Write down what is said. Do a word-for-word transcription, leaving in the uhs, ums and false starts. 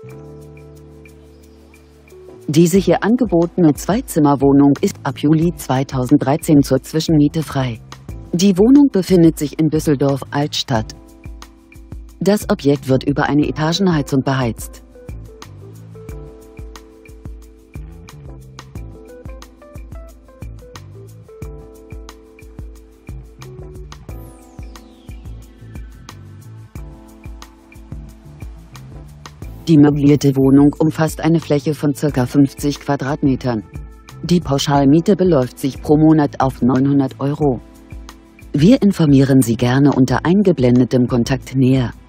Diese hier angebotene Zweizimmerwohnung ist ab Juli zweitausenddreizehn zur Zwischenmiete frei. Die Wohnung befindet sich in Düsseldorf-Altstadt. Das Objekt wird über eine Etagenheizung beheizt. Die möblierte Wohnung umfasst eine Fläche von ca. fünfzig Quadratmetern. Die Pauschalmiete beläuft sich pro Monat auf neunhundert Euro. Wir informieren Sie gerne unter eingeblendetem Kontakt näher.